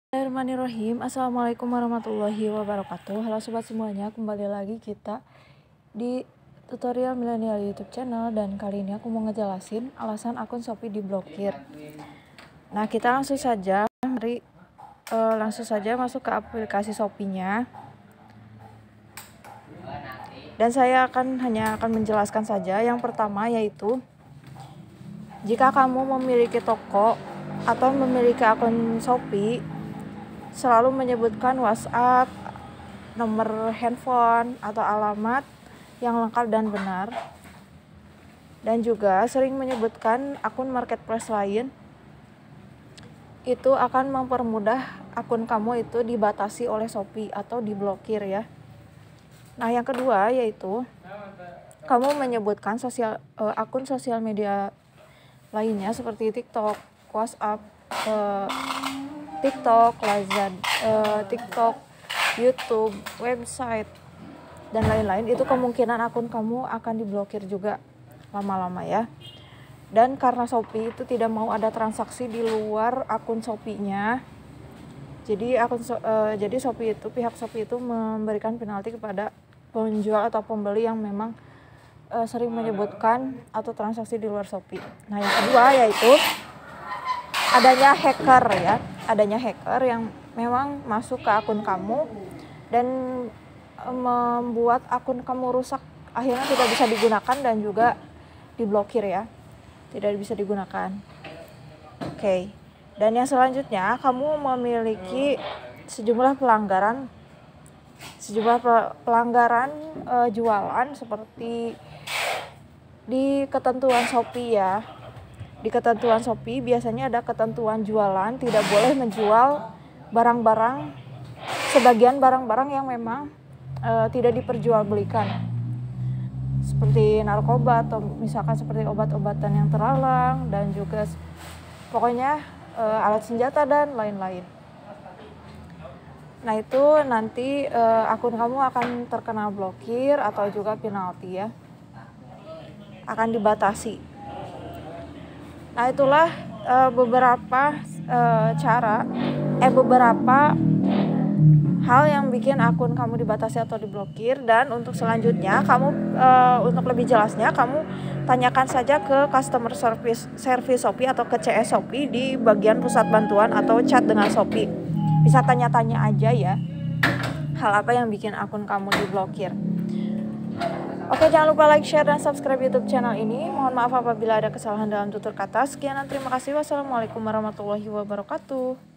Bismillahirrahmanirrahim. Assalamualaikum warahmatullahi wabarakatuh. Halo sobat semuanya, kembali lagi kita di tutorial milenial YouTube channel, dan kali ini aku mau ngejelasin alasan akun Shopee diblokir. Nah, kita langsung saja masuk ke aplikasi Shopee-nya. Dan saya hanya akan menjelaskan saja. Yang pertama yaitu jika kamu memiliki toko atau memiliki akun Shopee, selalu menyebutkan WhatsApp, nomor handphone, atau alamat yang lengkap dan benar, dan juga sering menyebutkan akun marketplace lain, itu akan mempermudah akun kamu itu dibatasi oleh Shopee atau diblokir ya. Nah, yang kedua yaitu kamu menyebutkan akun sosial media lainnya seperti TikTok, WhatsApp, TikTok, YouTube, website, dan lain-lain. Itu kemungkinan akun kamu akan diblokir juga lama-lama ya. Dan karena Shopee itu tidak mau ada transaksi di luar akun Shopee-nya, jadi pihak Shopee itu memberikan penalti kepada penjual atau pembeli yang memang sering menyebutkan atau transaksi di luar Shopee. Nah, yang kedua yaitu adanya hacker yang memang masuk ke akun kamu dan membuat akun kamu rusak, akhirnya tidak bisa digunakan dan juga diblokir ya, tidak bisa digunakan. Oke. Dan yang selanjutnya, kamu memiliki sejumlah pelanggaran jualan seperti di ketentuan Shopee ya. Di ketentuan Shopee biasanya ada ketentuan jualan, tidak boleh menjual sebagian barang-barang yang memang tidak diperjualbelikan, seperti narkoba atau misalkan seperti obat-obatan yang terlarang, dan juga pokoknya alat senjata dan lain-lain. Nah, itu nanti akun kamu akan terkena blokir atau juga penalti ya, akan dibatasi. Nah, itulah beberapa hal yang bikin akun kamu dibatasi atau diblokir. Dan untuk selanjutnya, untuk lebih jelasnya kamu tanyakan saja ke customer service Shopee atau ke CS Shopee di bagian pusat bantuan atau chat dengan Shopee. Bisa tanya-tanya aja ya, hal apa yang bikin akun kamu diblokir. Oke, jangan lupa like, share, dan subscribe YouTube channel ini. Mohon maaf apabila ada kesalahan dalam tutur kata. Sekian dan terima kasih. Wassalamualaikum warahmatullahi wabarakatuh.